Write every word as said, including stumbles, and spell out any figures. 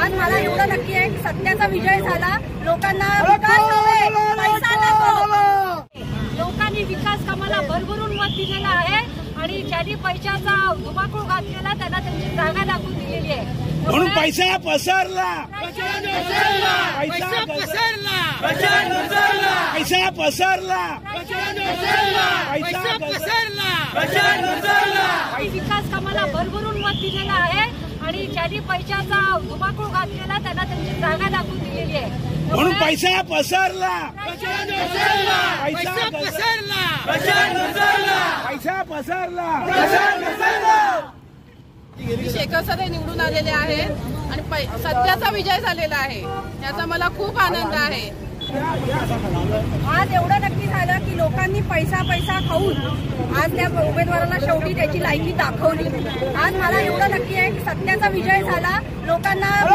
आज मला एवढं नक्की आहे की सत्याचा विजय झाला. लोकांना विकास हवे, पैसा नको. लोकांनी विकास कामाला भरभरून मत दिलेलं आहे आणि ज्यांनी पैशाचा धुमाकूळ घातलेला त्यांना त्यांची जागा दाखवून दिलेली आहे. म्हणून पैसा पसरला, पैसा पसरला, पैसा पसरला, पैसा पसरला, पैसा पसरला. आणि विकास कामाला भरभरून मत दिलेलं आहे आणि ज्यांनी पैशाचा धुमाकूळ घातलेला त्यांना त्यांची जागा दाखवून दिलेली आहे. म्हणून पैसा पसरला, पैसा पसरला, पैसा पसरला. मी शेखर सर निवडून आलेले आहेत आणि सत्याचा विजय झालेला आहे. याचा मला खूप आनंद आहे. आज एवढं नक्की झालं की लोकांनी पैसा पैसा खाऊन आज त्या उमेदवाराला शेवटी त्याची लायकी दाखवली. आज मला एवढं नक्की आहे की सत्याचा विजय झाला. लोकांना